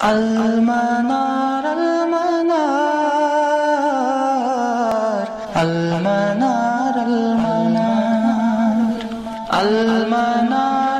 al-Manār al-Manār al-Manār al-Manār al-Manār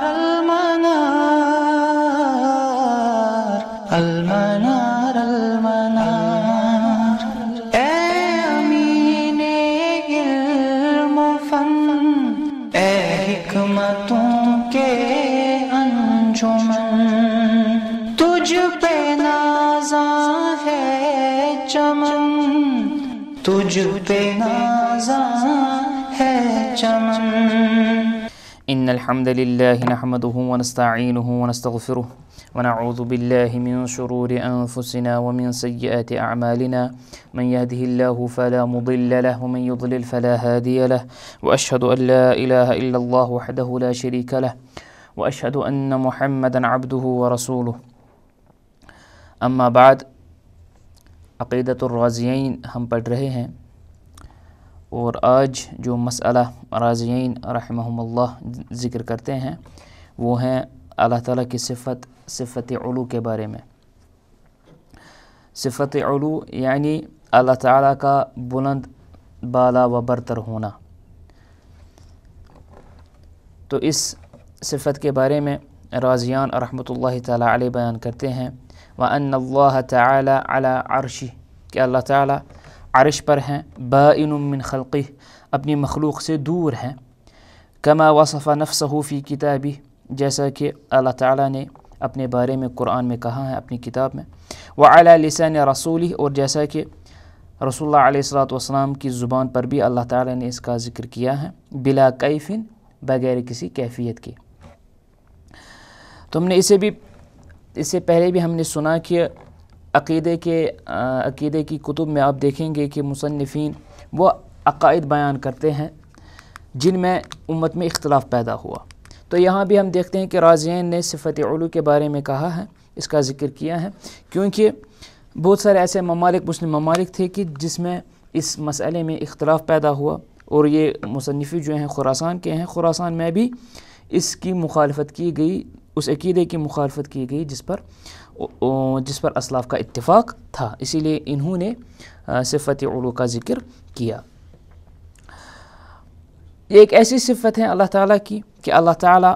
al-Manār al-Manār al-Manār اے امین علم و فن اے حکمتوں کے انجمن تجھ پہ نازاں ہے چمن تجھ پہ نازاں ہے چمن إن الحمد لله نحمده ونستعينه ونستغفره ونعوذ بالله من شرور أنفسنا ومن سيئات أعمالنا من يهده الله فلا مضل له ومن يضلل فلا هادي له وأشهد أن لا إله إلا الله وحده لا شريك له وأشهد أن محمدا عبده ورسوله اما بعد عقیدۃ الرازیین ہم پڑھ رہے ہیں اور آج جو مسئلہ رازیین رحمہم اللہ ذکر کرتے ہیں وہ ہیں اللہ تعالیٰ کی صفت علو کے بارے میں۔ صفت علو یعنی اللہ تعالیٰ کا بلند بالا و برتر ہونا۔ تو اس صفت کے بارے میں رازیان رحمۃ اللہ تعالیٰ علیہ بیان کرتے ہیں وَأَنَّ اللَّهَ تَعَالَى عَلَى عَرْشِهِ کہ اللہ تعالیٰ عرش پر ہیں، بَائِنٌ مِّن خَلْقِهِ اپنی مخلوق سے دور ہیں، كَمَا وَصَفَ نَفْسَهُ فِي كِتَابِهِ جیسا کہ اللہ تعالیٰ نے اپنے بارے میں قرآن میں کہا ہے اپنی کتاب میں، وَعَلَى لِسَانِ رَسُولِهِ اور جیسا کہ رسول اللہ علیہ الصلوۃ کی زبان پر بھی اللہ تعالیٰ نے اس کا ذکر کیا ہے، بلا کیف بغیر کسی کیفیت کے۔ تو ہم نے اس سے پہلے بھی ہم نے سنا کہ عقیدے کی کتب میں آپ دیکھیں گے کہ مصنفین وہ عقائد بیان کرتے ہیں جن میں امت میں اختلاف پیدا ہوا۔ تو یہاں بھی ہم دیکھتے ہیں کہ رازیین نے صفت علو کے بارے میں کہا ہے، اس کا ذکر کیا ہے، کیونکہ بہت سارے ایسے مسلم ممالک تھے کہ جس میں اس مسئلے میں اختلاف پیدا ہوا، اور یہ مصنفی جو ہیں خراسان کے ہیں، خراسان میں بھی اس کی مخالفت کی گئی، اس عقیدے کی مخالفت کی گئی جس پر اسلاف کا اتفاق تھا، اسی لیے انہوں نے صفت علو کا ذکر کیا۔ یہ ایک ایسی صفت ہے اللہ تعالیٰ کی کہ اللہ تعالیٰ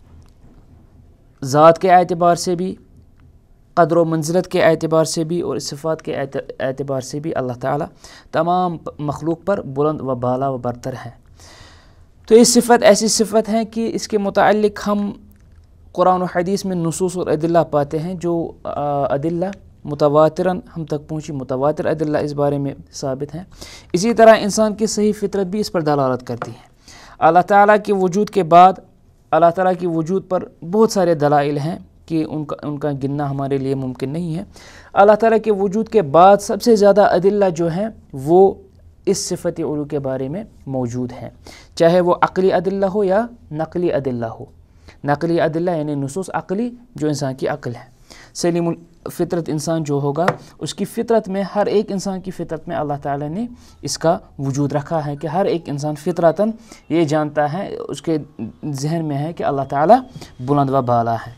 ذات کے اعتبار سے بھی، قدر و منزلت کے اعتبار سے بھی، اور صفات کے اعتبار سے بھی اللہ تعالیٰ تمام مخلوق پر بلند و بالا و برتر ہے۔ تو یہ صفت ایسی صفت ہے کہ اس کے متعلق ہم قرآن و حدیث میں نصوص اور ادلہ پاتے ہیں، جو ادلہ متواتراً ہم تک پہنچی، متواتر ادلہ اس بارے میں ثابت ہیں۔ اسی طرح انسان کی صحیح فطرت بھی اس پر دلالت کرتی ہے۔ اللہ تعالیٰ کے وجود کے بعد اللہ تعالیٰ کی وجود پر بہت سارے دلائل ہیں کہ ان کا گننا ہمارے لیے ممکن نہیں ہے۔ اللہ تعالیٰ کے وجود کے بعد سب سے زیادہ ادلہ جو ہیں وہ اس صفت علو کے بارے میں موجود ہیں، چاہے وہ عقلی ادلہ ہو یا نقلی ادلہ ہو۔ نقلی ادلہ یعنی نصوص عقلی جو انسان کی عقل ہے۔ سلیم الفطرت انسان جو ہوگا اس کی فطرت میں، ہر ایک انسان کی فطرت میں اللہ تعالیٰ نے اس کا وجود رکھا ہے کہ ہر ایک انسان فطرتاً یہ جانتا ہے، اس کے ذہن میں ہے کہ اللہ تعالیٰ بلند و بالا ہے۔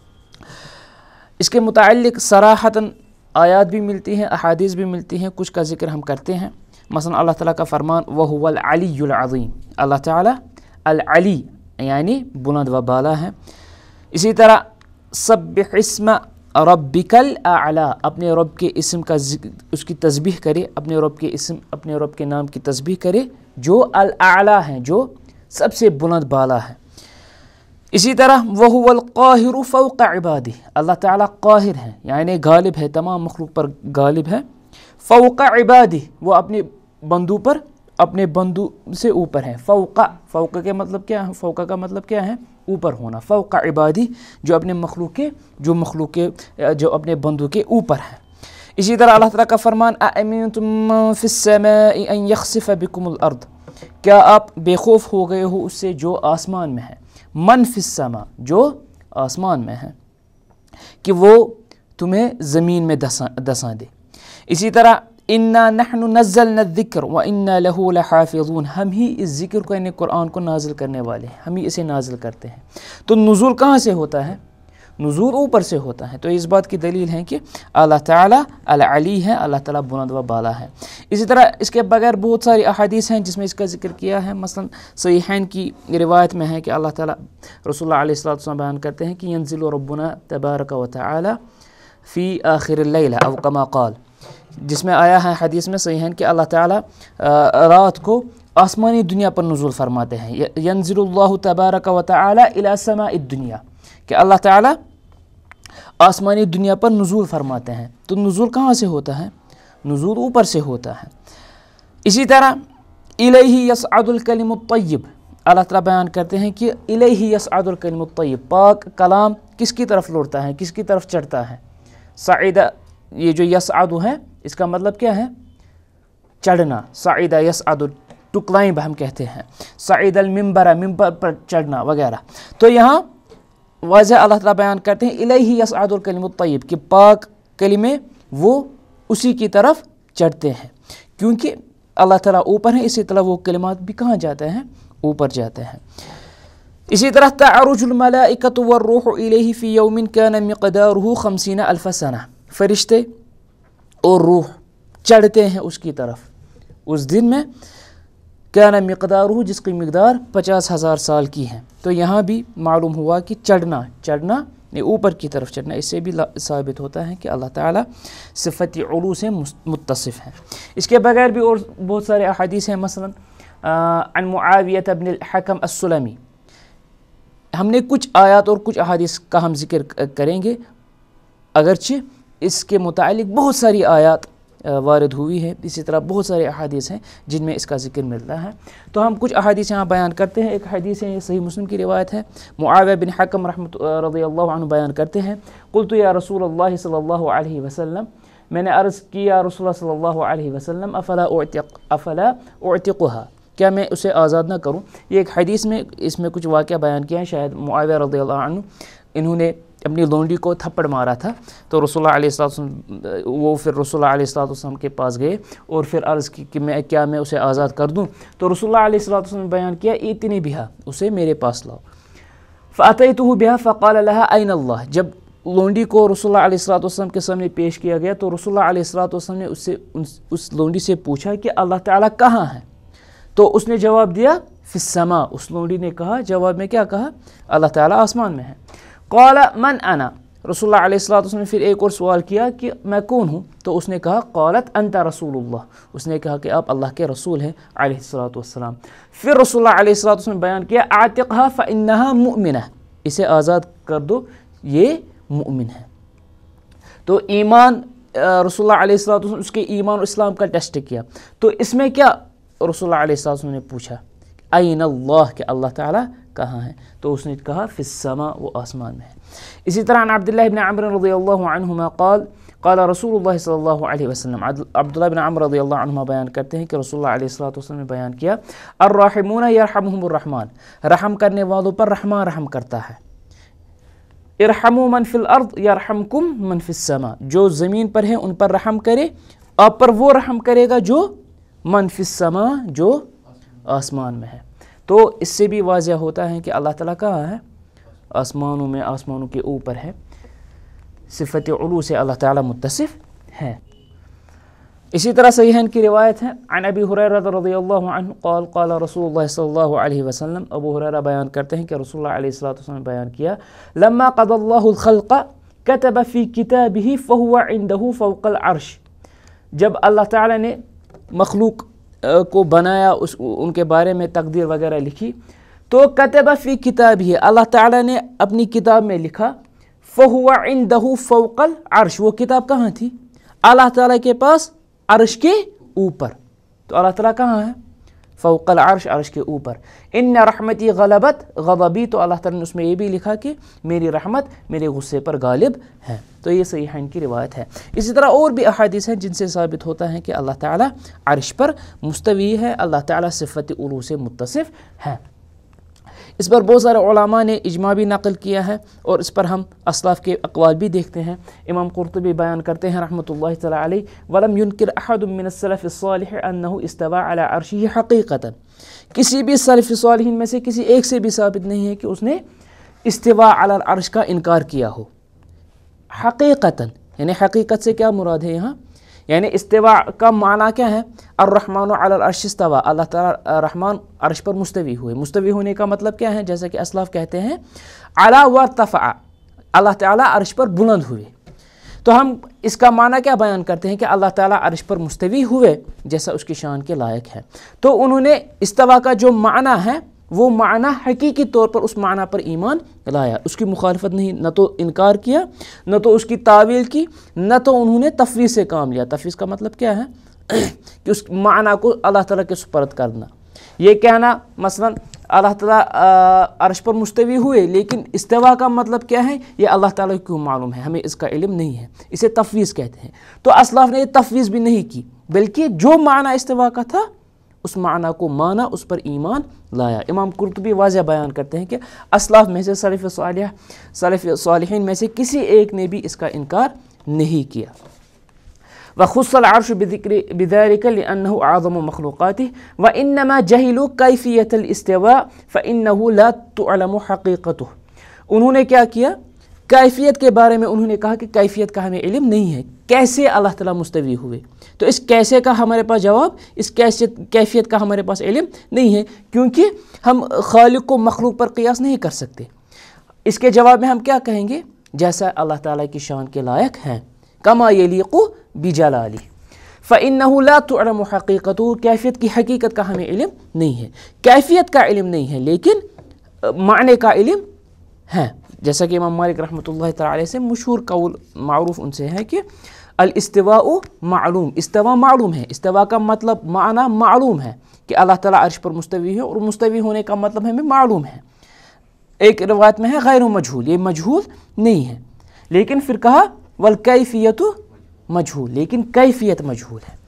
اس کے متعلق صراحتاً آیات بھی ملتی ہیں، احادیث بھی ملتی ہیں، کچھ کا ذکر ہم کرتے ہیں۔ مثلا اللہ تعالیٰ کا فرمان وَهُوَ الْعَلِيُّ الْعَظِيمُ اللہ تعالیٰ العلی یعنی بلند و بالا ہے۔ اسی طرح سبح اسم ربک الاعلی اپنے رب کے اسم کا اس کی تسبیح کرے، اپنے رب کے نام کی تسبیح کرے جو الاعلی ہیں، جو سب سے بلند بالا ہے۔ اسی طرح وَهُوَ الْقَاهِرُ فَوْقَ عِبَادِهِ اللہ تعالیٰ قاہر ہیں یعنی غالب ہے، تمام مخلوق پر غالب ہے۔ فوق عبادہ وہ اپنے بندو سے اوپر ہیں۔ فوق کے مطلب کیا ہے؟ فوق کا مطلب کیا ہے؟ اوپر ہونا۔ فوق عبادی جو اپنے بندو کے اوپر ہیں۔ اسی طرح اللہ تعالیٰ کا فرمان اَأَمِنْتُمْ مَنْ فِي السَّمَاءِ أَنْ يَخْسِفَ بِكُمُ الْأَرْضِ کیا آپ بے خوف ہو گئے ہو اس سے جو آسمان میں ہے، من فی السماء جو آسمان میں ہے، کہ وہ تمہیں زمین میں دساں دے۔ اسی طرح اِنَّا نَحْنُ نَزَّلْنَا الذِّكْرَ وَإِنَّا لَهُ لَحَافِظُونَ ہم ہی اس ذکر کو قرآن کو نازل کرنے والے ہیں، ہم ہی اسے نازل کرتے ہیں۔ تو نزول کہاں سے ہوتا ہے؟ نزول اوپر سے ہوتا ہے۔ تو اس بات کی دلیل ہے کہ اللہ تعالیٰ العلی ہے، اللہ تعالیٰ بلند و بالا ہے۔ اسی طرح اس کے بغیر بہت ساری احادیث ہیں جس میں اس کا ذکر کیا ہے، مثلا صحیحین کی روایت میں ہے کہ اللہ تعالیٰ رسول اللہ علیہ الصلوۃ والسلام بیان کرتے ہیں کہ ینزل ربنا تبارک و تعالی فی آخر اللیل او کما قال، جس میں آیا ہے حدیث میں صحیحین کہ اللہ تعالیٰ رات کو آسمانی دنیا پر نزول فرماتے ہیں۔ ینزل اللہ تبارک و تعالی الی سماء الدنیا، کہ اللہ تعالیٰ آسمانی دنیا پر نزول فرماتے ہیں۔ تو نزول کہاں سے ہوتا ہے؟ نزول اوپر سے ہوتا ہے۔ اسی طرح الیہ یصعد الکلم الطیب، اللہ تعالیٰ بیان کرتے ہیں کہ الیہ یصعد الکلم الطیب، پاک کلام کس کی طرف لوٹتا ہے، کس کی طرف چڑھتا ہے؟ صعد، یہ جو یصعد ہے اس کا مطلب کیا ہے؟ چڑھنا، صعد یصعد، ٹو کلائمب ہم کہتے ہیں، صعد المنبر، ممبر پر چڑھنا وغیرہ۔ تو یہاں واضح اللہ تعالیٰ بیان کرتے ہیں الیہ یصعد الکلم الطیب، کہ پاک کلمے وہ اسی کی طرف چڑھتے ہیں، کیونکہ اللہ تعالیٰ اوپر ہیں، اسی طرح وہ کلمات بھی کہاں جاتے ہیں؟ اوپر جاتے ہیں۔ اسی طرح تعرج الملائکۃ والروح الیہ فی یوم کان مقدارہ 50,000 سنہ، فرشتے اور روح چڑھتے ہیں اس کی طرف اس دن میں، کان مقدارہ، جس کی مقدار 50,000 سال کی ہے۔ تو یہاں بھی معلوم ہوا کہ چڑھنا یہ اوپر کی طرف چڑھنا، اس سے بھی ثابت ہوتا ہے کہ اللہ تعالیٰ صفت علو سے متصف ہے۔ اس کے بغیر بھی اور بہت سارے احادیث ہیں، مثلا عن معاویہ بن الحکم السلمی۔ ہم نے کچھ آیات اور کچھ احادیث کا ہم ذکر کریں گے، اگرچہ اس کے متعلق بہت ساری آیات وارد ہوئی ہے، اسی طرح بہت سارے احادیث ہیں جن میں اس کا ذکر ملتا ہے۔ تو ہم کچھ احادیث یہاں بیان کرتے ہیں۔ ایک حدیث ہے، یہ صحیح مسلم کی روایت ہے، معاویہ بن حکم رضی اللہ عنہ بیان کرتے ہیں، قلت یا رسول اللہ صلی اللہ علیہ وسلم، میں نے عرض کی یا رسول اللہ صلی اللہ علیہ وسلم، افلا اعتقها، کیا میں اسے آزاد نہ کروں؟ یہ ایک حدیث میں اس میں کچھ واقعہ بیان کیا ہے، شاید معاویہ رضی اللہ عنہ انہوں نے اپنی لونڈی کو تھپڑ مارا تھا، تو رسول اللہ علیہ السلام وہ پھر رسول اللہ علیہ السلام کے پاس گئے اور پھر عرض کی کہ میں اسے آزاد کر دوں؟ تو رسول اللہ علیہ السلام نے بیان کیا ائتنی بہا، اسے میرے پاس لاؤ۔ فاتیتہ بہا فقال لها این اللہ، جب لونڈی کو رسول اللہ علیہ السلام کے سامنے پیش کیا گیا تو رسول اللہ علیہ السلام نے اس لونڈی سے پوچھا کہ اللہ تعالیٰ کہاں ہے؟ تو اس نے جواب دیا فی السماء، اس لونڈی نے کہا جواب میں کیا کہا؟ اللہ تعالیٰ آسمان میں ہے۔ قال من انا، رسول اللہ علیہ السلام نے پھر ایک اور سوال کیا کہ میں کون ہوں؟ تو اس نے کہا قالت انت رسول اللہ، اس نے کہا کہ آپ اللہ کے رسول ہیں علیہ السلام۔ پھر رسول اللہ علیہ السلام نے بیان کیا اعتقها فانها مؤمنہ، اسے آزاد کر دو، یہ مومن ہے۔ تو ایمان، رسول اللہ علیہ السلام اس کے ایمان اور اسلام کا ٹیسٹ کیا، تو اس میں کیا رسول اللہ علیہ السلام نے پوچھا این اللہ، کہ اللہ تعالیٰ کہاں ہے؟ تو اس نے کہا فی السماء، وہ آسمان میں ہے۔ اسی طرح عن عبداللہ بن عمر رضی اللہ عنہما قال قال رسول اللہ صلی اللہ علیہ وسلم، عبداللہ بن عمر رضی اللہ عنہما بیان کرتے ہیں کہ رسول اللہ علیہ السلام نے بیان کیا الراحمون یرحمہم الرحمن، رحم کرنے والوں پر رحمان رحم کرتا ہے۔ ارحموا من فی الارض یرحمکم من فی السماء، جو زمین پر ہیں ان پر رحم کرے، آپ پر وہ رحم کرے گا جو من فی السماء، جو آسمان میں ہے۔ تو اس سے بھی واضح ہوتا ہے کہ اللہ تعالیٰ کہاں ہے؟ آسمانوں میں، آسمانوں کے اوپر ہے، صفت علو سے اللہ تعالیٰ متصف ہے۔ اسی طرح صحیحین کی روایت ہے، عن ابی ہریرہ رضی اللہ عنہ قال قال رسول اللہ صلی اللہ علیہ وسلم، ابو ہریرہ بیان کرتے ہیں کہ رسول اللہ علیہ الصلوۃ والسلام نے بیان کیا لما قضى اللہ الخلق كتب في كتابه فهو عنده فوق العرش، جب اللہ تعالیٰ نے مخلوق کو بنایا، ان کے بارے میں تقدیر وغیرہ لکھی، تو کتب فی کتابہ، اللہ تعالیٰ نے اپنی کتاب میں لکھا، فہو عندہ فوق العرش، وہ کتاب کہاں تھی؟ اللہ تعالیٰ کے پاس عرش کے اوپر۔ تو اللہ تعالیٰ کہاں ہے؟ فوق العرش، عرش کے اوپر۔ ان رحمتی غلبت غضبی، تو اللہ تعالیٰ نے اس میں یہ بھی لکھا کہ میری رحمت میرے غصے پر غالب ہے۔ تو یہ صحیحین کی روایت ہے۔ اسی طرح اور بھی احادیث ہیں جن سے ثابت ہوتا ہے کہ اللہ تعالیٰ عرش پر مستوی ہے، اللہ تعالیٰ صفت علو سے متصف ہے۔ اس پر بہت سارے علماء نے اجماع بھی نقل کیا ہے، اور اس پر ہم اسلاف کے اقوال بھی دیکھتے ہیں۔ امام قرطبی بیان کرتے ہیں رحمۃ اللہ تعالی علیہ، ولم ينکر احد من السلف الصالح انه استوى على عرشه حقیقتا، کسی بھی سلف صالحین میں سے کسی ایک سے بھی ثابت نہیں ہے کہ اس نے استوا علی العرش کا انکار کیا ہو حقیقتاً، یعنی حقیقت سے کیا مراد ہے یہاں، یعنی استوا کا معنی کیا ہے، الرحمن علی العرش استوا، اللہ تعالیٰ رحمان عرش پر مستوی ہوئے، مستوی ہونے کا مطلب کیا ہے، جیسا کہ اسلاف کہتے ہیں علی وارتفع، اللہ تعالیٰ عرش پر بلند ہوئے، تو ہم اس کا معنی کیا بیان کرتے ہیں کہ اللہ تعالیٰ عرش پر مستوی ہوئے جیسا اس کی شان کے لائق ہے۔ تو انہوں نے استوا کا جو معنی ہے وہ معنی حقیقی طور پر اس معنی پر ایمان لایا، اس کی مخالفت نہیں، نہ تو انکار کیا، نہ تو اس کی تعویل کی، نہ تو انہوں نے تفویض سے کام لیا۔ تفویض کا مطلب کیا ہے کہ اس معنی کو اللہ تعالیٰ کے سپرد کرنا، یہ کہنا مثلا اللہ تعالیٰ عرش پر مستوی ہوئے لیکن استوا کا مطلب کیا ہے یہ اللہ تعالیٰ کو کیوں معلوم ہے، ہمیں اس کا علم نہیں ہے، اسے تفویض کہتے ہیں۔ تو اسلاف نے یہ تفویض بھی نہیں کی بلکہ جو معنی استوا کا تھا اس معنی کو مانا، اس پر ایمان لایا۔ امام قرطبی واضح بیان کرتے ہیں کہ اسلاف میں سے سلف صالحین میں سے کسی ایک نے بھی اس کا انکار نہیں کیا۔ وخص العرش بذلك لأنه أعظم مخلوقاته وإنما جهلوا كيفية الاستواء فإنه لا تعلم حقيقته۔ انہوں نے کیا کیا، کیفیت کے بارے میں انہوں نے کہا کہ کیفیت کا ہمیں علم نہیں ہے، کیسے اللہ تعالیٰ مستوی ہوئے، تو اس کیسے کا ہمارے پاس جواب، اس کیفیت کا ہمارے پاس علم نہیں ہے، کیونکہ ہم خالق کو مخلوق پر قیاس نہیں کر سکتے۔ اس کے جواب میں ہم کیا کہیں گے، جیسا اللہ تعالیٰ کی شان کے لائق ہیں، کما یلیق بجلالہ فإنہ لا تعلم حقیقتہ، کیفیت کی حقیقت کا ہمیں علم نہیں ہے، کیفیت کا علم نہیں ہے لیکن معنی کا علم ہے۔ جیسا کہ امام مالک رحمۃ اللہ تعالی علیہ سے مشہور قول معروف ان سے ہے کہ الاستواء معلوم، استوا معلوم ہے، استوا کا مطلب معنی معلوم ہے کہ اللہ تعالیٰ عرش پر مستوی ہے، اور مستوی ہونے کا مطلب ہمیں معلوم ہے۔ ایک روایت میں ہے غیر مجہول، یہ مجہول نہیں ہے، لیکن پھر کہا والکیفیت مجہول، لیکن کیفیت مجہول ہے۔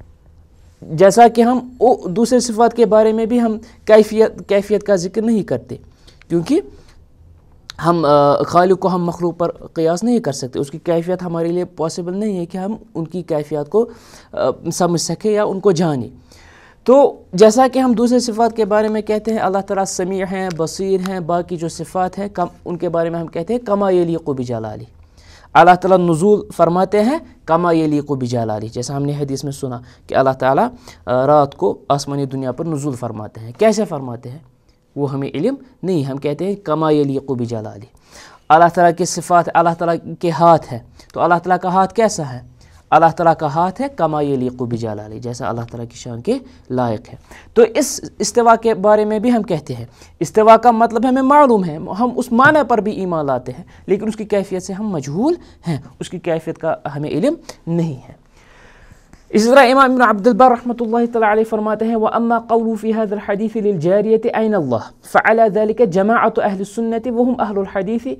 جیسا کہ ہم دوسرے صفات کے بارے میں بھی ہم کیفیت کا ذکر نہیں کرتے، کیونکہ ہم خالق کو ہم مخلوق پر قیاس نہیں کر سکتے، اس کی کیفیت ہمارے لیے پاسبل نہیں ہے کہ ہم ان کی کیفیت کو سمجھ سکیں یا ان کو جانیں۔ تو جیسا کہ ہم دوسرے صفات کے بارے میں کہتے ہیں اللہ تعالیٰ سمیع ہیں، بصیر ہیں، باقی جو صفات ہیں ان کے بارے میں ہم کہتے ہیں کما یلیق بجلالہ، اللہ تعالیٰ نزول فرماتے ہیں کما یلیق بجلالہ، جیسا ہم نے حدیث میں سنا کہ اللہ تعالیٰ رات کو آسمانی دنیا پر نزول فرماتے ہیں، کیسے فرماتے ہیں وہ ہمیں علم نہیں، ہم کہتے ہیں کما یلیق بجلالہ۔ اللہ تعالیٰ کے صفات، اللہ تعالیٰ کے ہاتھ ہے، تو اللہ تعالیٰ کا ہاتھ کیسا ہے، اللہ تعالیٰ کا ہاتھ ہے کما یلیق بجلالہ، جیسا اللہ تعالیٰ کی شان کے لائق ہے۔ تو اس استوا کے بارے میں بھی ہم کہتے ہیں استوا کا مطلب ہمیں معلوم ہے، ہم اس معنی پر بھی ایمان لاتے ہیں، لیکن اس کی کیفیت سے ہم مجہول ہیں، اس کی کیفیت کا ہمیں علم نہیں ہے۔ اسی طرح امام ابن عبد البر رحمۃ اللہ تعالی علیہ فرماتے ہیں وَأَمَّا قَوْلُ فِي هَذَا الْحَدِيثِ لِلْجَارِيَةِ أَيْنَ اللَّهُ فَعَلَى ذَلِكَ جَمَاعَةُ أَهْلِ السُّنَّةِ وَهُمْ أَهْلُ الْحَدِيثِ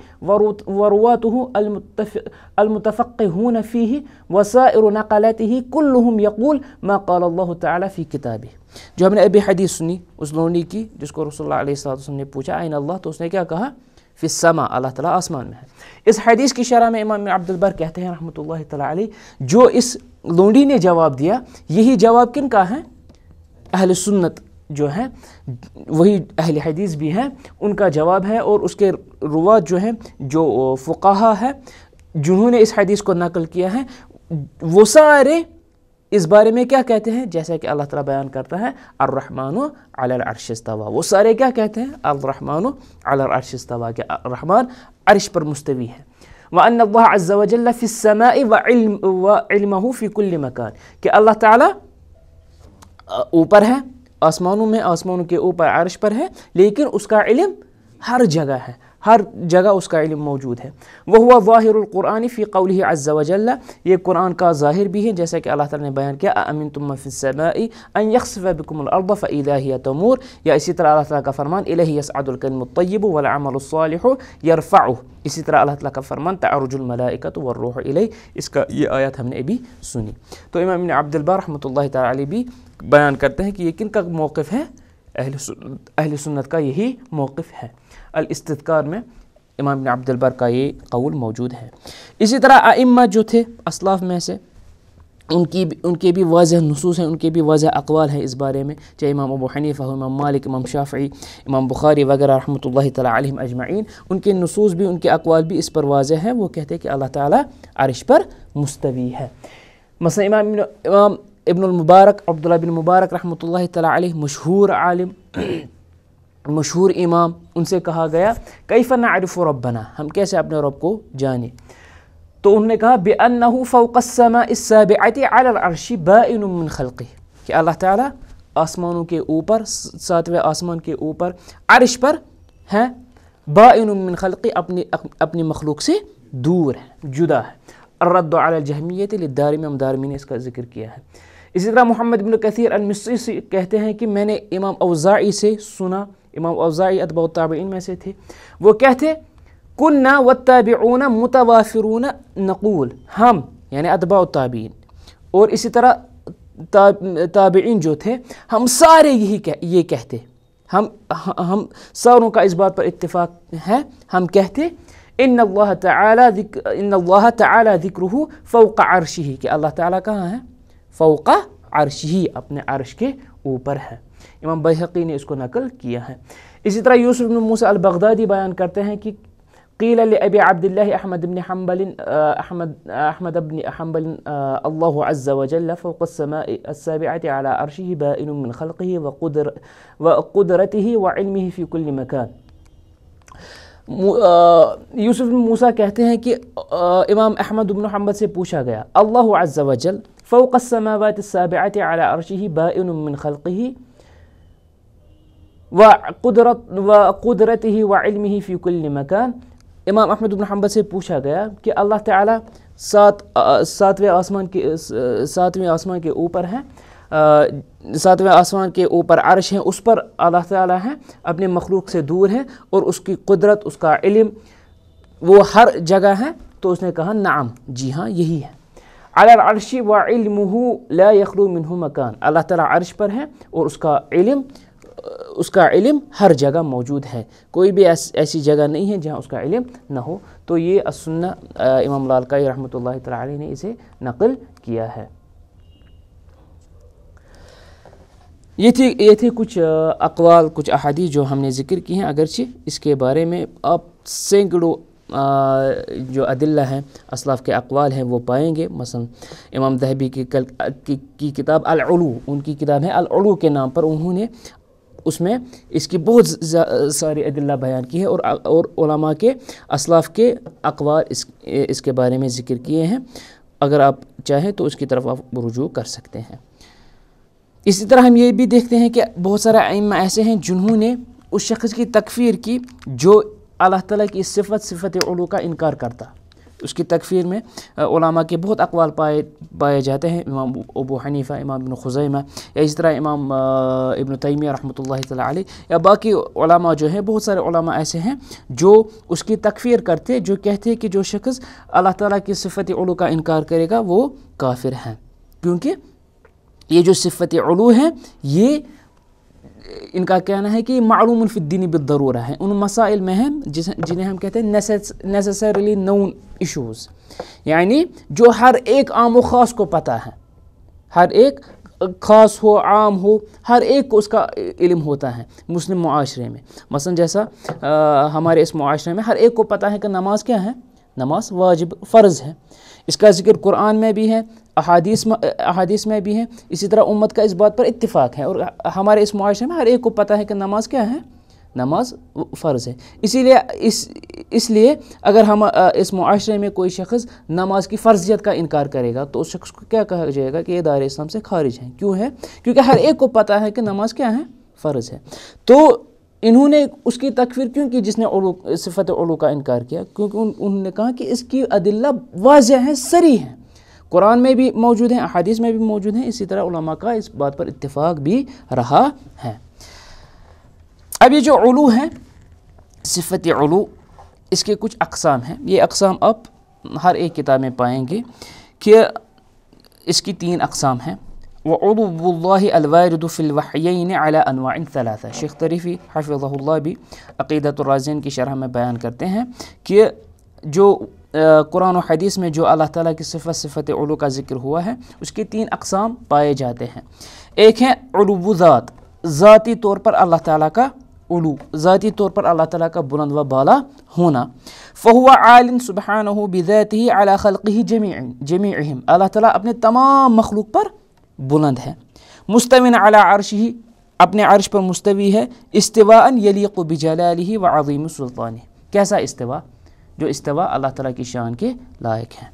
وَرُوَاتُهُ الْمُتَفَقِّهُونَ فِيهِ وَسَائِرُ نَقَلَاتِهِ كُلُّهُمْ يَقُولُ مَا قَالَ اللَّهُ تَعَالَى فِي كِتَابِهِ۔ جو ہم نے ابھی حدیث سنی اس لونڈی کی جس کو رسول اللہ علیہ السلام نے پوچھا أَيْنَ اللَّهُ، تو اس نے کیا کہا، فی السما، اللہ تعالیٰ آسمان میں ہے۔ اس حدیث کی شرح میں امام عبد البر کہتے ہیں رحمۃ اللہ تعالیٰ علیہ، جو اس لونڈی نے جواب دیا یہی جواب کن کا ہے، اہل سنت جو ہیں، وہی اہل حدیث بھی ہیں، ان کا جواب ہے، اور اس کے روات جو ہیں، جو فقہا ہے جنہوں نے اس حدیث کو نقل کیا ہے، وہ سارے اس بارے میں کیا کہتے ہیں، جیسا کہ اللہ تعالیٰ بیان کرتا ہے الرحمن علی العرش استوى، وہ سارے کیا کہتے ہیں، الرحمن علی العرش استوى، کہ الرحمن عرش پر مستوی ہے۔ وَأَنَّ اللَّهَ عَزَّ وَجَلَّ فِي السَّمَاءِ وَعِلْمَهُ فِي كُلِّ مَكَانٍ، کہ اللہ تعالیٰ اوپر ہے، آسمانوں میں، آسمانوں کے اوپر عرش پر ہے، لیکن اس کا علم ہر جگہ ہے، ہر جگہ اس کا علم موجود ہے۔ وَهُوَ ظَاهِرُ الْقُرْآنِ فِي قَوْلِهِ عَزَّ وَجَلَّ، یہ قرآن کا ظاہر بھی ہے جیسا کہ اللہ تعالیٰ نے بیان کیا أَأَمِنْتُم مَّن فِي السَّمَاءِ أَن يَخْسِفَ بِكُمُ الْأَرْضَ فَإِذَا هِيَ تَمُورُ، یا اسی طرح اللہ تعالیٰ کا فرمان إِلَيْهِ يَصْعَدُ الْكَلِمُ الطَّيِّبُ وَالْعَمَلُ الصَّالِحُ يَرْفَعُهُ، اسی طرح اللہ تعالیٰ کا فرمان تَعْرُجُ الْمَلَائِكَةُ وَالرُّوحُ إِلَيْهِ، اس کا یہ آیات ہم نے ابھی سنی۔ تو امام ابن عبد البر رحمۃ اللہ تعالیٰ علیہ بھی بیان کرتے ہیں کہ یہ کن کا موقف ہے، اہل سنت کا یہی موقف ہے۔ الاستذکار میں امام ابن عبد البر کا یہ قول موجود ہے۔ اسی طرح ائمہ جو تھے اسلاف میں سے، ان کے بھی واضح نصوص ہیں، ان کے بھی واضح اقوال ہیں اس بارے میں، چاہے امام ابو حنیفہ ہو، امام مالک، امام شافعی، امام بخاری وغیرہ رحمۃ اللہ تعالیٰ علیہم اجمعین، ان کے نصوص بھی، ان کے اقوال بھی اس پر واضح ہیں۔ وہ کہتے ہیں کہ اللہ تعالیٰ عرش پر مستوی ہے۔ مثلا امام ابن المبارک، عبداللہ بن مبارک رحمۃ اللہ تعالیٰ علیہ، مشہور عالم، مشہور امام، ان سے کہا گیا کیف نعرف ربنا، ہم کیسے اپنے رب کو جانیں؟ تو انہوں نے کہا بِأَنَّهُ فَوْقَ السَّمَاءِ السَّابِعَةِ عَلَى الْعَرْشِ بَائِنٌ مِّن خَلْقِهِ، کہ اللہ تعالیٰ آسمانوں کے اوپر، ساتویں آسمان کے اوپر عرش پر ہے، بَائِنٌ مِّن خَلْقِهِ، اپنی مخلوق سے دور ہے، جدا ہے۔ الرد علی الجہمیۃ للدارمی، امام دارمی نے اس کا ذکر کیا ہے۔ اسی طرح محمد بن کثیر المصری سے کہتے ہیں کہ میں نے امام اوزاعی سے سنا، امام اوزاعی اتباع التابعین میں سے تھے، وہ کہتے کننا والتابعون متوافرون نقول، ہم یعنی اتباع التابعین اور اسی طرح تابعین جو تھے، ہم سارے یہ کہتے، ہم ساروں کا اس بات پر اتفاق ہے، ہم کہتے ان اللہ تعالی ذکرہ فوق عرشہ، کہ اللہ تعالیٰ کہاں ہے؟ فوق عرشہ، اپنے عرش کے اوپر ہے۔ امام بیہقی نے اس کو نقل کیا ہے۔ اسی طرح یوسف بن موسیٰ البغدادی بیان کرتے ہیں کہ قیل لأبی عبد اللہ احمد بن حنبل اللہ عز وجل فوق السماء السابعة على عرشه بائن من خلقه وقدرته وعلمه في كل مكان۔ یوسف بن موسیٰ کہتے ہیں کہ امام احمد بن حنبل سے پوچھا گیا، اللہ عز وجل فوق السماوات السابعة على عرشه بائن من خلقه وقدرته وعلمه في كل مكان۔ امام احمد بن حنبل سے پوچھا گیا کہ اللہ تعالیٰ ساتویں آسمان کے اوپر ہیں، ساتویں آسمان کے اوپر عرش ہیں، اس پر اللہ تعالیٰ ہیں، اپنے مخلوق سے دور ہیں، اور اس کی قدرت، اس کا علم وہ ہر جگہ ہے۔ تو اس نے کہا نعم، جی ہاں یہی ہے۔ علی العرش وعلمہ لا یخلو منہ مکان، اللہ تعالیٰ عرش پر ہے اور اس کا علم ہر جگہ موجود ہے، کوئی بھی ایسی جگہ نہیں ہے جہاں اس کا علم نہ ہو۔ تو یہ السنہ امام لالکائی رحمۃ اللہ تعالیٰ علیہ نے اسے نقل کیا ہے۔ یہ تھے کچھ اقوال، کچھ احادیث جو ہم نے ذکر کی ہیں، اگرچہ اس کے بارے میں آپ سینکڑوں جو ادلہ ہیں، اسلاف کے اقوال ہیں، وہ پائیں گے۔ مثلا امام ذہبی کی کتاب العلو، ان کی کتاب ہے العلو کے نام پر، انہوں نے اس میں اس کی بہت ساری ادلہ بیان کی ہے، اور علماء کے، اسلاف کے اقوال اس کے بارے میں ذکر کیے ہیں۔ اگر آپ چاہیں تو اس کی طرف آپ رجوع کر سکتے ہیں۔ اسی طرح ہم یہ بھی دیکھتے ہیں کہ بہت سارے ائمہ ایسے ہیں جنہوں نے اس شخص کی تکفیر کی جو اللہ تعالیٰ کی صفت علو کا انکار کرتا، اس کی تکفیر میں علماء کے بہت اقوال پائے جاتے ہیں، امام ابو حنیفہ، امام ابن خزیمہ، یا اس طرح امام ابن تیمیہ رحمۃ اللہ تعالیٰ علیہ، یا باقی علماء جو ہیں، بہت سارے علماء ایسے ہیں جو اس کی تکفیر کرتے، جو کہتے کہ جو شخص اللہ تعالیٰ کی صفت علو کا انکار کرے گا وہ کافر ہیں، کیونکہ یہ جو صفت علو ہے، یہ ان کا کہنا ہے کہ معلوم فی الدین بالضرورہ ہے، ان مسائل میں ہیں جنہیں ہم کہتے ہیں نیسیسریلی نون ایشوز، یعنی جو ہر ایک عام و خاص کو پتہ ہے، ہر ایک خاص ہو عام ہو، ہر ایک کو اس کا علم ہوتا ہے مسلم معاشرے میں۔ مثلا جیسا ہمارے اس معاشرے میں ہر ایک کو پتہ ہے کہ نماز کیا ہے، نماز واجب فرض ہے، اس کا ذکر قرآن میں بھی ہے، احادیث میں بھی ہے، اسی طرح امت کا اس بات پر اتفاق ہے، اور ہمارے اس معاشرے میں ہر ایک کو پتہ ہے کہ نماز کیا ہے، نماز فرض ہے۔ اس لیے اگر ہم اس معاشرے میں کوئی شخص نماز کی فرضیت کا انکار کرے گا تو اس شخص کو کیا کہا جائے گا کہ یہ دائرہ اسلام سے خارج ہیں۔ کیوں ہے؟ کیونکہ ہر ایک کو پتہ ہے کہ نماز کیا ہے، فرض ہے۔ تو انہوں نے اس کی تکفیر کیوں کی جس نے صفت علو کا انکار کیا؟ کیونکہ انہوں نے کہا کہ اس کی ادلہ واضح ہیں، صریح ہیں، قرآن میں بھی موجود ہیں، احادیث میں بھی موجود ہیں، اسی طرح علماء کا اس بات پر اتفاق بھی رہا ہے۔ اب یہ جو علو ہے، صفت علو، اس کے کچھ اقسام ہیں۔ یہ اقسام آپ ہر ایک کتاب میں پائیں گے کہ اس کی 3 اقسام ہیں۔ وعلو اللہ الوارد فی الوحیین علی انواع 3، شیخ طریفی حفظہ اللہ بھی عقیدۃ الرازین کی شرح میں بیان کرتے ہیں کہ جو قرآن و حدیث میں جو اللہ تعالیٰ کی صفت علو کا ذکر ہوا ہے اس کے 3 اقسام پائے جاتے ہیں. ایک ہے علو ذات، ذاتی طور پر اللہ تعالیٰ کا علو، ذاتی طور پر اللہ تعالیٰ کا بلند و بالا ہونا. فَهُوَ عَالٍ سُبْحَانَهُ بِذَاتِهِ عَلَى خَلْقِهِ جَمِيعِهِمْ، اللہ تعالیٰ اپنے تمام مخلوق پر بلند ہے. مستوٍ عَلَى عَرْشِهِ، اپنے عرش پر مستوی ہے. استواءً يَلِيقُ بِجَلَالِهِ وَعَظِيمِ سُلْطَانِهِ، کیسا استوا؟ جو استوا اللہ تعالیٰ کی شان کے لائق ہیں.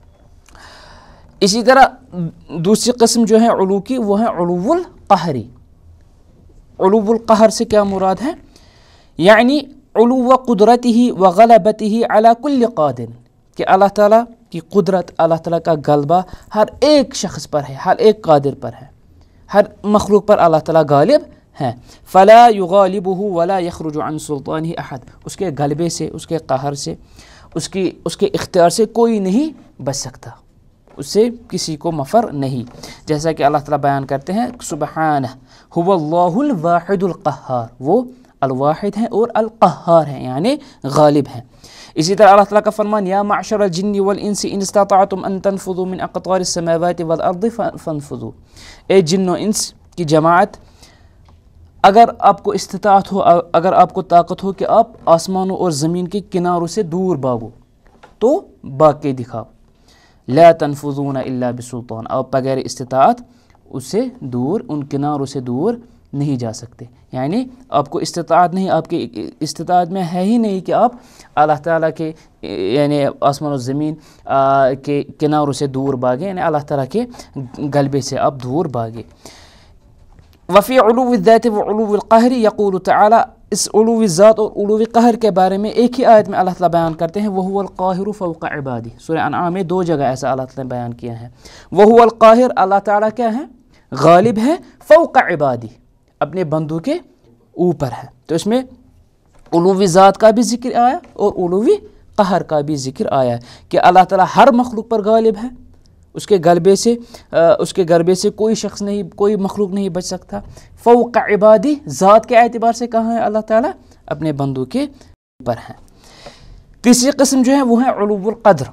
اسی طرح دوسری قسم جو ہے علو کی وہ ہے علو القہری. علو القہر سے کیا مراد ہے؟ یعنی علو قدرتہ و غلبتہ علی کل قادر، کہ اللہ تعالیٰ کی قدرت، اللہ تعالیٰ کا غلبہ ہر ایک شخص پر ہے، ہر ایک قادر پر ہے، ہر مخلوق پر اللہ تعالیٰ غالب ہے. فلا یغالبہ ولا یخرج عن سلطانہ احد، اس کے غلبے سے، اس کے قہر سے، اس کے اختیار سے کوئی نہیں بچ سکتا، اس سے کسی کو مفر نہیں. جیسا کہ اللہ تعالیٰ بیان کرتے ہیں سبحانہ هو اللہ الواحد القہار، وہ الواحد ہیں اور القہار ہیں یعنی غالب ہیں. اسی طرح اللہ تعالیٰ کا فرمان یا معشر الجن والانس ان استطعتم ان تنفذوا من اقطار السماوات والارض فانفذوا، اے جن و انس کی جماعت، اگر آپ کو استطاعت ہو، اگر آپ کو طاقت ہو کہ آپ آسمانوں اور زمین کے کناروں سے دور بھاگو تو بھاگ کے دکھاؤ. لا تنفذون الا بسلطان، آپ بغیر استطاعت اس سے دور، ان کناروں سے دور نہیں جا سکتے. یعنی آپ کو استطاعت نہیں، آپ کے استطاعت میں ہے ہی نہیں کہ آپ اللہ تعالیٰ کے یعنی آسمان و زمین کے کناروں سے دور بھاگیں، یعنی اللہ تعالیٰ کے غلبے سے آپ دور بھاگیں. وفی علو الذات و علو القہر یقول تعالیٰ، اس علو ذات اور علو قہر کے بارے میں ایک ہی آیت میں اللہ تعالیٰ بیان کرتے ہیں وَهُوَ الْقَاهِرُ فَوْقَ عِبَادِهِ. سورہ انعام میں 2 جگہ ایسا اللہ تعالیٰ نے بیان کیا ہے. وَهُوَ الْقَاهِرُ، اللہ تعالیٰ کیا ہے؟ غالب ہے. فوق عبادی، اپنے بندوں کے اوپر ہے. تو اس میں علو ذات کا بھی ذکر آیا اور علو قہر کا بھی ذکر آیا کہ اللہ تعالیٰ ہر مخلوق پر غالب ہے، اس کے غلبے سے کوئی شخص نہیں، کوئی مخلوق نہیں بچ سکتا. فوق عبادی، ذات کے اعتبار سے کہاں ہے اللہ تعالیٰ؟ اپنے بندوں کے اوپر ہے. تیسری قسم جو ہے وہ ہے علو القدر.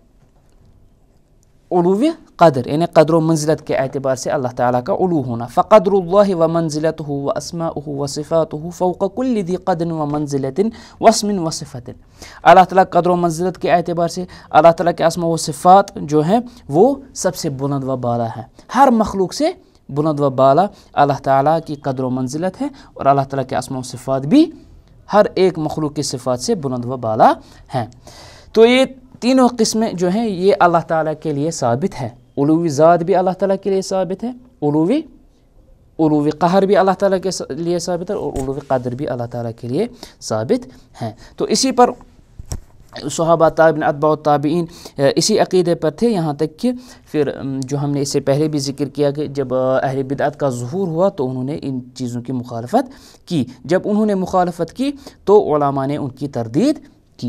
علو قدر یعنی قدر و منزلت کے اعتبار سے اللہ تعالیٰ کا علو ہونا. فقدر اللہ و منزلتہ و اسماؤہ و صفاتہ فوق کل ذی قدر و منزلت و اسم و صفت. اللہ تعالیٰ قدر و منزلت کے اعتبار سے اللہ تعالیٰ کے اسماء و صفات جو ہیں وہ سب سے بلند و بالا ہے. ہر مخلوق سے بلند و بالا اللہ تعالیٰ کی قدر و منزلت ہے، اور اللہ تعالیٰ کے اسماء و صفات بھی ہر ایک مخلوق کی صفات سے بلند و بالا ہیں. تو یہ تینوں قسمیں جو ہیں یہ اللہ تعالیٰ کے لیے ثابت ہے. علوی ذات بھی اللہ تعالیٰ کے لیے ثابت ہے، علوی قہر بھی اللہ تعالیٰ کے لیے ثابت ہے، اور علوی قدر بھی اللہ تعالیٰ کے لیے ثابت ہیں. تو اسی پر صحابہ تابعین اتباع التابعین اسی عقیدے پر تھے، یہاں تک کہ پھر جو ہم نے اس سے پہلے بھی ذکر کیا کہ جب اہل بدعت کا ظہور ہوا تو انہوں نے ان چیزوں کی مخالفت کی. جب انہوں نے مخالفت کی تو علماء نے ان کی تردید کی.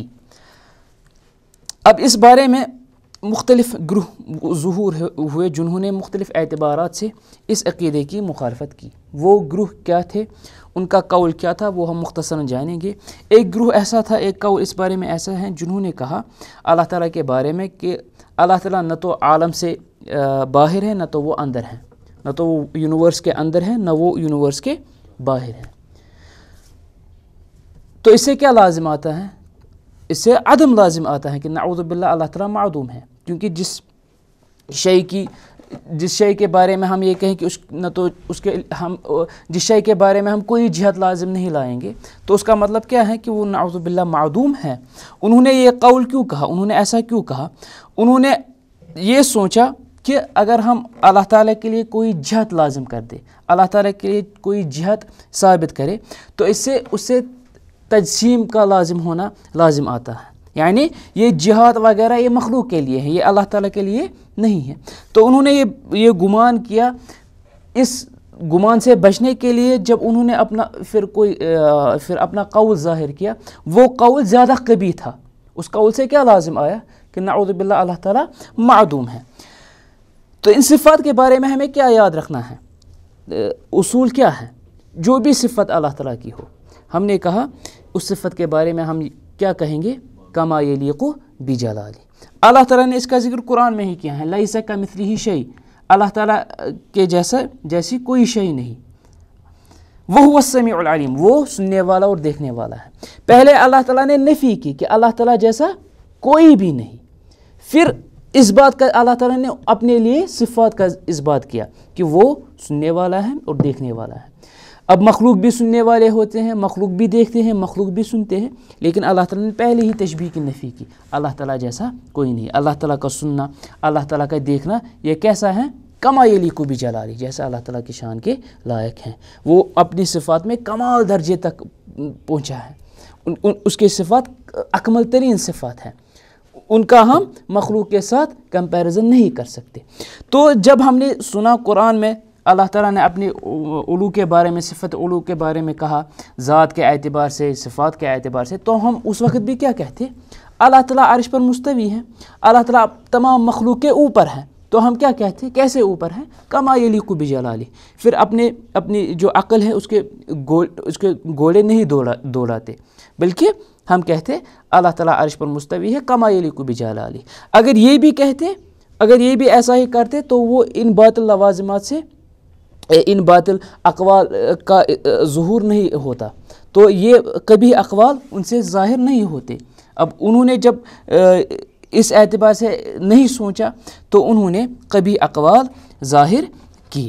اب اس بارے میں مختلف گروہ ظہور ہوئے جنہوں نے مختلف اعتبارات سے اس عقیدے کی مخالفت کی. وہ گروہ کیا تھے، ان کا قول کیا تھا، وہ ہم مختصراً جانیں گے. ایک گروہ ایسا تھا، ایک قول اس بارے میں ایسا ہے جنہوں نے کہا اللہ تعالیٰ کے بارے میں کہ اللہ تعالیٰ نہ تو عالم سے باہر ہے، نہ تو وہ اندر ہے، نہ تو وہ یونیورس کے اندر ہے، نہ وہ یونیورس کے باہر ہے. تو اس سے کیا لازم آتا ہے؟ اس سے عدم لازم آتا ہے کہ نعوذ باللہ اللہ تعالیٰ معدوم ہے. کیونکہ جس شے کے بارے میں ہم یہ کہیں کہ جس شے کے بارے میں ہم کوئی جہت لازم نہیں لائیں گے تو اس کا مطلب کیا ہے کہ وہ نعوذ باللہ معدوم ہے. انہوں نے یہ قول کیوں کہا؟ انہوں نے ایسا کیوں کہا؟ انہوں نے یہ سوچا کہ اگر ہم اللہ تعالیٰ کے لیے کوئی جہت لازم کر دیں، اللہ تعالیٰ کے لیے کوئی جہت ثابت کرے تو اس سے تجسیم کا لازم ہونا لازم آتا ہے. یعنی یہ جہاد وغیرہ یہ مخلوق کے لیے ہے، یہ اللہ تعالیٰ کے لیے نہیں ہے. تو انہوں نے یہ گمان کیا. اس گمان سے بچنے کے لیے جب انہوں نے پھر اپنا قول ظاہر کیا، وہ قول زیادہ قبیح تھا. اس قول سے کیا لازم آیا کہ نعوذ باللہ اللہ تعالیٰ معدوم ہے. تو ان صفات کے بارے میں ہمیں کیا یاد رکھنا ہے؟ اصول کیا ہے؟ جو بھی صفت اللہ تعالیٰ کی ہو، ہم نے کہا اس صفت کے بارے میں ہم کیا کہیں گے؟ کما یلیق بجلالہ۔ اللہ تعالیٰ نے اس کا ذکر قرآن میں ہی کیا ہے، لیس کمثلہ شیء، اللہ تعالیٰ کے جیسی کوئی شے نہیں، وہو السمیع العلیم، وہ سننے والا اور دیکھنے والا ہے۔ پہلے اللہ تعالیٰ نے نفی کی کہ اللہ تعالیٰ جیسا کوئی بھی نہیں، پھر اس بات کا اللہ تعالیٰ نے اپنے لیے صفات کا اس بات کیا کہ وہ سننے والا ہے اور دیکھنے والا ہے۔ اب مخلوق بھی سننے والے ہوتے ہیں، مخلوق بھی دیکھتے ہیں، مخلوق بھی سنتے ہیں، لیکن اللہ تعالیٰ نے پہلے ہی تشبیہ کی نفی کی، اللہ تعالیٰ جیسا کوئی نہیں۔ اللہ تعالیٰ کا سننا، اللہ تعالیٰ کا دیکھنا یہ کیسا ہے؟ کما یلیق بجلالہ، جیسا اللہ تعالیٰ کی شان کے لائق ہیں، وہ اپنی صفات میں کمال درجے تک پہنچا ہے، اس کے صفات اکمل ترین صفات ہیں، ان کا ہم مخلوق کے ساتھ کمپیریزن نہیں کر سکتے۔ تو جب ہم نے سنا قرآن میں اللہ تعالیٰ نے اپنی علو کے بارے میں، صفت علو کے بارے میں کہا، ذات کے اعتبار سے، صفات کے اعتبار سے، تو ہم اس وقت بھی کیا کہتے؟ اللہ تعالیٰ عرش پر مستوی ہے، اللہ تعالیٰ تمام مخلوق کے اوپر ہے، تو ہم کیا کہتے ہیں؟ کیسے اوپر ہیں؟ کما یلیق بجلالہ۔ پھر اپنی جو عقل ہے اس کے گوڑے نہیں دوڑاتے، بلکہ ہم کہتے اللہ تعالیٰ عرش پر مستوی ہے کما یلیق بجلالہ۔ اگر یہ بھی کہتے، اگر یہ بھی ایسا ہی کرتے تو وہ ان باطل لوازمات سے، ان باطل اقوال کا ظہور نہیں ہوتا، تو یہ کبھی اقوال ان سے ظاہر نہیں ہوتے۔ اب انہوں نے جب اس اعتبار سے نہیں سوچا تو انہوں نے کبھی اقوال ظاہر کیے۔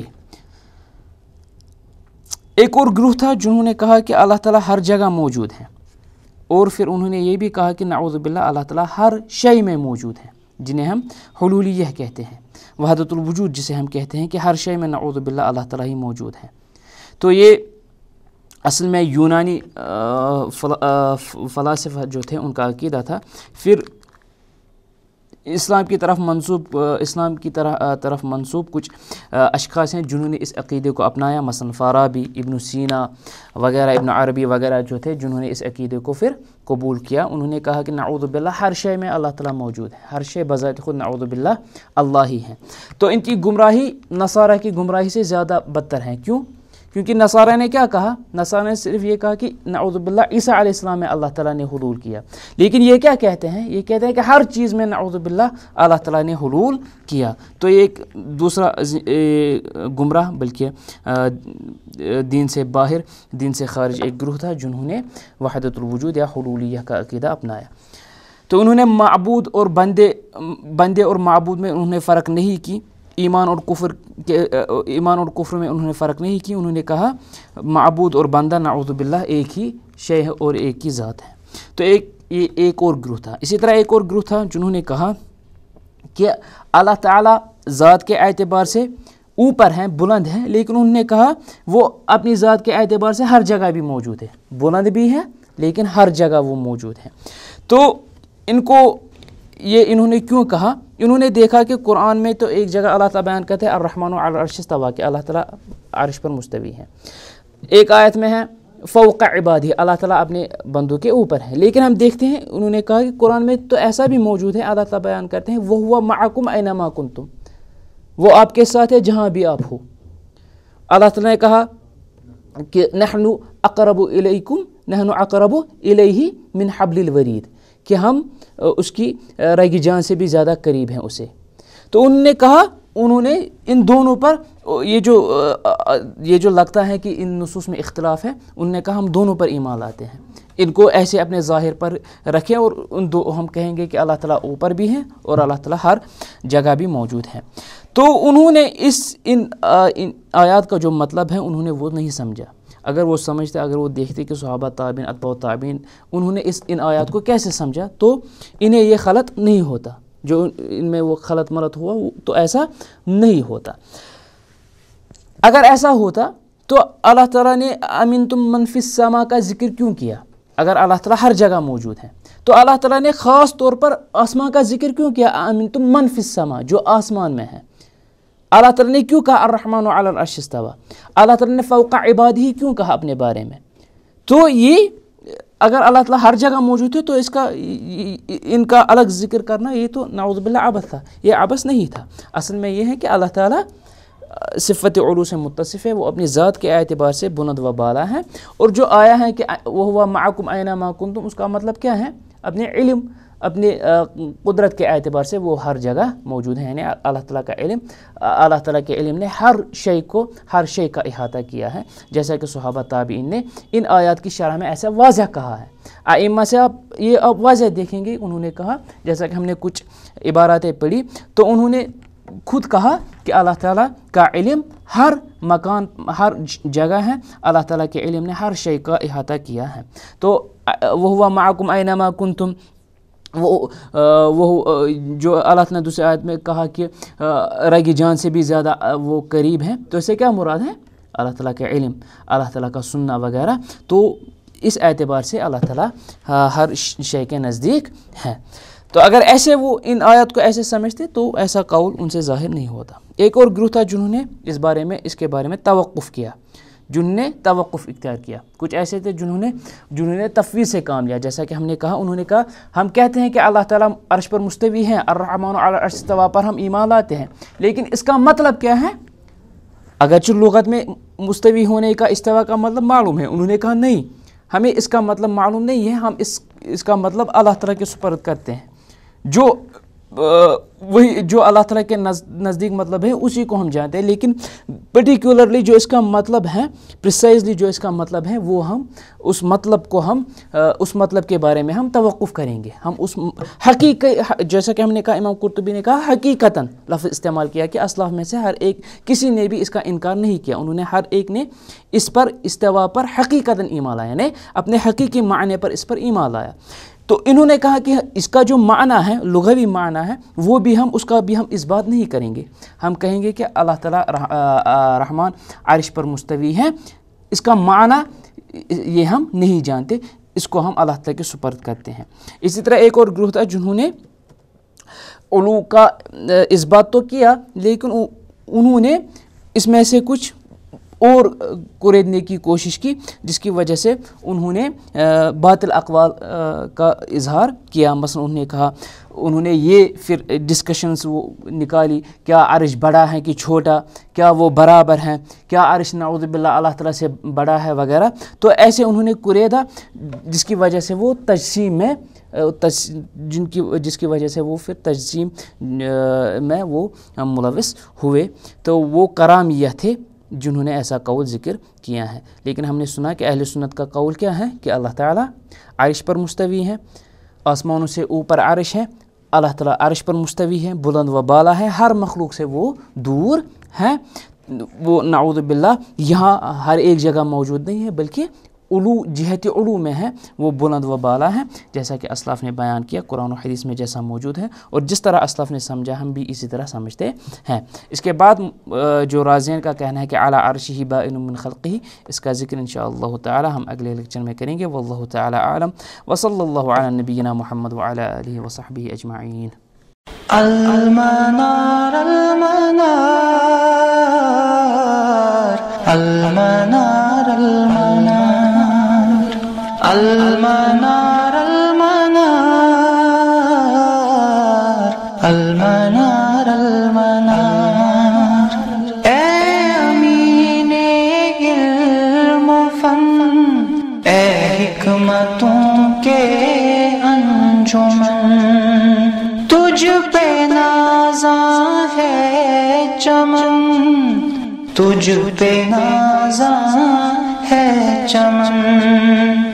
ایک اور گروہ تھا جنہوں نے کہا کہ اللہ تعالیٰ ہر جگہ موجود ہے، اور پھر انہوں نے یہ بھی کہا کہ نعوذ باللہ اللہ تعالیٰ ہر شے میں موجود ہے، جنہیں ہم حلولیہ کہتے ہیں، وحدت الوجود جسے ہم کہتے ہیں کہ ہر شے میں نعوذ باللہ اللہ تعالیٰ ہی موجود ہے۔ تو یہ اصل میں یونانی فلاسفہ جو تھے ان کا عقیدہ تھا۔ پھر اسلام کی طرف منسوب کچھ اشخاص ہیں جنہوں نے اس عقیدے کو اپنایا، مثلا فارابی، ابن سینا وغیرہ، ابن عربی وغیرہ جو تھے جنہوں نے اس عقیدے کو پھر قبول کیا۔ انہوں نے کہا کہ نعوذ باللہ ہر شے میں اللہ تعالیٰ موجود ہے، ہر شے بذات خود نعوذ باللہ اللہ ہی ہے۔ تو ان کی گمراہی نصارہ کی گمراہی سے زیادہ بدتر ہے۔ کیوں؟ کیونکہ نصارہ نے کیا کہا؟ نصارہ نے صرف یہ کہا کہ نعوذ باللہ عیسیٰ علیہ السلام میں اللہ تعالیٰ نے حلول کیا، لیکن یہ کیا کہتے ہیں؟ یہ کہتے ہیں کہ ہر چیز میں نعوذ باللہ اللہ تعالیٰ نے حلول کیا۔ تو یہ ایک دوسرا گمراہ، بلکہ دین سے باہر، دین سے خارج ایک گروہ تھا جنہوں نے وحدت الوجود یا حلولیہ کا عقیدہ اپنایا۔ تو انہوں نے معبود اور بندے اور معبود میں انہوں نے فرق نہیں کی، ایمان اور کفر میں انہوں نے فرق نہیں کی۔ انہوں نے کہا معبود اور بندہ نعوذ باللہ ایک ہی شے ہے اور ایک ہی ذات ہے۔ تو یہ ایک اور گروہ تھا۔ اسی طرح ایک اور گروہ تھا جنہوں نے کہا کہ اللہ تعالیٰ ذات کے اعتبار سے اوپر ہیں، بلند ہیں، لیکن انہوں نے کہا وہ اپنی ذات کے اعتبار سے ہر جگہ بھی موجود ہے، بلند بھی ہے لیکن ہر جگہ وہ موجود ہے۔ تو انہوں نے کیوں کہا؟ انہوں نے دیکھا کہ قرآن میں تو ایک جگہ اللہ تعالیٰ بیان کرتے ہیں الرحمن علی العرش استویٰ، کہ اللہ تعالیٰ عرش پر مستوی ہے، ایک آیت میں ہے فوق عبادہ، اللہ تعالیٰ اپنے بندوں کے اوپر ہے، لیکن ہم دیکھتے ہیں انہوں نے کہا کہ قرآن میں تو ایسا بھی موجود ہے، اللہ تعالیٰ بیان کرتے ہیں وَهُوَ مَعَكُمْ أَيْنَمَا كُنْتُمْ، وہ آپ کے ساتھ ہے جہاں بھی آپ ہو۔ اللہ تعالیٰ نے کہا کہ نحن اقرب الیہ من حبل الورید، کہ ہم اس کی رگ جان سے بھی زیادہ قریب ہیں اسے۔ تو انہوں نے کہا، انہوں نے ان دونوں پر یہ جو لگتا ہے کہ ان نصوص میں اختلاف ہے، انہوں نے کہا ہم دونوں پر ایمان لاتے ہیں، ان کو ایسے اپنے ظاہر پر رکھیں اور ہم کہیں گے کہ اللہ تعالیٰ اوپر بھی ہیں اور اللہ تعالیٰ ہر جگہ بھی موجود ہیں۔ تو انہوں نے ان آیات کا جو مطلب ہے انہوں نے وہ نہیں سمجھا۔ اگر وہ سمجھتے، اگر وہ دیکھتے کہ صحابہ تابعین، اتباع تابعین انہوں نے ان آیات کو کیسے سمجھا، تو انہیں یہ غلط نہیں ہوتا، جو ان میں وہ غلط ملت ہوا تو ایسا نہیں ہوتا۔ اگر ایسا ہوتا تو اللہ تعالیٰ نے امنتم من فی السماء کا ذکر کیوں کیا؟ اگر اللہ تعالیٰ ہر جگہ موجود ہے تو اللہ تعالیٰ نے خاص طور پر آسمان کا ذکر کیوں کیا؟ امنتم من فی السماء، جو آسمان میں ہے۔ اللہ تعالیٰ نے کیوں کہا الرحمن علی العرش استویٰ؟ اللہ تعالیٰ نے فوق عبادہ کیوں کہا اپنے بارے میں؟ تو یہ اگر اللہ تعالیٰ ہر جگہ موجود ہے تو ان کا الگ ذکر کرنا یہ تو نعوذ باللہ عبث تھا، یہ عبث نہیں تھا۔ اصل میں یہ ہے کہ اللہ تعالیٰ صفت علو سے متصف ہے، وہ اپنی ذات کے اعتبار سے بلند و بالا ہے، اور جو آیا ہے کہ وَهُوَ مَعَكُمْ أَيْنَمَا كُنْتُمْ، اس کا مطلب کیا ہے؟ اپنے علم اپنے قدرت کے اعتبار سے وہ ہر جگہ موجود ہیں. یعنی اللہ تعالیٰ کا علم، اللہ تعالیٰ کے علم نے ہر شے کا احاطہ کیا ہے، جیسا کہ صحابہ تابعین نے ان آیات کی شرح میں ایسا واضح کہا ہے. ائمہ سے آپ یہ اب واضح دیکھیں گے، انہوں نے کہا، جیسا کہ ہم نے کچھ عباراتیں پڑھی تو انہوں نے خود کہا کہ اللہ تعالیٰ کا علم ہر مکان ہر جگہ ہے، اللہ تعالیٰ کے علم نے ہر شے کا احاطہ کیا ہے. تو وَهُوَ مَعَكُمْ أَيْنَمَا كُنْتُمْ، وہ جو اللہ تعالیٰ نے دوسری آیت میں کہا کہ رگ جان سے بھی زیادہ وہ قریب ہیں، تو اسے کیا مراد ہے؟ اللہ تعالیٰ کے علم، اللہ تعالیٰ کا سننا وغیرہ. تو اس اعتبار سے اللہ تعالیٰ ہر شے کے نزدیک ہے. تو اگر ایسے وہ ان آیات کو ایسے سمجھتے تو ایسا قول ان سے ظاہر نہیں ہوتا. ایک اور گروہ تھا جنہوں نے اس کے بارے میں توقف کیا، جنہوں نے توقف اختیار کیا. کچھ ایسے تھے جنہوں نے تفویض سے کام لیا. جیسا کہ ہم نے کہا، انہوں نے کہا ہم کہتے ہیں کہ اللہ تعالیٰ عرش پر مستوی ہیں، الرحمن علی العرش استویٰ پر ہم ایمان لاتے ہیں، لیکن اس کا مطلب کیا ہے؟ اگرچہ لغت میں مستوی ہونے کا استوا کا مطلب معلوم ہے، انہوں نے کہا نہیں، ہمیں اس کا مطلب معلوم نہیں ہے، ہم اس کا مطلب اللہ تعالیٰ کے سپرد کرتے ہیں. وہی جو اللہ تعالیٰ کے نزدیک مطلب ہے اسی کو ہم جانتے ہیں، لیکن پرٹیکولرلی جو اس کا مطلب ہے، پریسائزلی جو اس کا مطلب ہے، وہ ہم اس مطلب کے بارے میں ہم توقف کریں گے. ہم اس حقیقت، جیسا کہ ہم نے کہا، امام قرطبی نے کہا حقیقتاً لفظ استعمال کیا کہ اسلاف میں سے ہر ایک، کسی نے بھی اس کا انکار نہیں کیا. انہوں نے ہر ایک نے اس پر استوا پر حقیقتاً ایمان لایا، یعنی اپنے حقیقی معنی پر اس پر ایمان لایا. تو انہوں نے کہا کہ اس کا جو معنی ہے، لغوی معنی ہے، وہ بھی اس کا بھی ہم اس بات نہیں کریں گے. ہم کہیں گے کہ اللہ تعالیٰ رحمان عرش پر مستوی ہے، اس کا معنی یہ ہم نہیں جانتے، اس کو ہم اللہ تعالیٰ کے سپرد کرتے ہیں. اسی طرح ایک اور گروہ تھا جنہوں نے علو کا اس بات تو کیا، لیکن انہوں نے اس میں سے کچھ اور کوریدنے کی کوشش کی، جس کی وجہ سے انہوں نے باطل اقوال کا اظہار کیا. مثلا انہوں نے یہ پھر ڈسکشنز وہ نکالی، کیا عرش بڑا ہے کہ چھوٹا، کیا وہ برابر ہیں، کیا عرش نعوذ باللہ اللہ تعالیٰ سے بڑا ہے وغیرہ. تو ایسے انہوں نے کوریدا، جس کی وجہ سے وہ تجسیم میں جس کی وجہ سے وہ پھر تجسیم میں وہ ملوث ہوئے. تو وہ کرامیہ تھے جنہوں نے ایسا قول ذکر کیا ہے. لیکن ہم نے سنا کہ اہل سنت کا قول کیا ہے کہ اللہ تعالیٰ عرش پر مستوی ہے، آسمانوں سے اوپر عرش ہے، اللہ تعالیٰ عرش پر مستوی ہے، بلند و بالا ہے، ہر مخلوق سے وہ دور ہے. وہ نعوذ باللہ یہاں ہر ایک جگہ موجود نہیں ہے، بلکہ جہت علو میں ہے، وہ بلند و بالا ہے، جیسا کہ اسلاف نے بیان کیا قرآن و حدیث میں جیسا موجود ہے، اور جس طرح اسلاف نے سمجھا ہم بھی اسی طرح سمجھتے ہیں. اس کے بعد جو رازین کا کہنا ہے کہ علی عرشہ بائن من خلقہ، اس کا ذکر انشاءاللہ تعالی ہم اگلے لیکچر میں کریں گے. واللہ تعالی اعلم، وصلی اللہ علی نبینا محمد وعلی آلہ وصحبہ اجمعین. المنار المنار المنار المنار المنار المنار المنار. اے امین علم و فن، اے حکمتوں کے انجمن، تجھ پہ نازاں ہے چمن، تجھ پہ نازاں ہے چمن.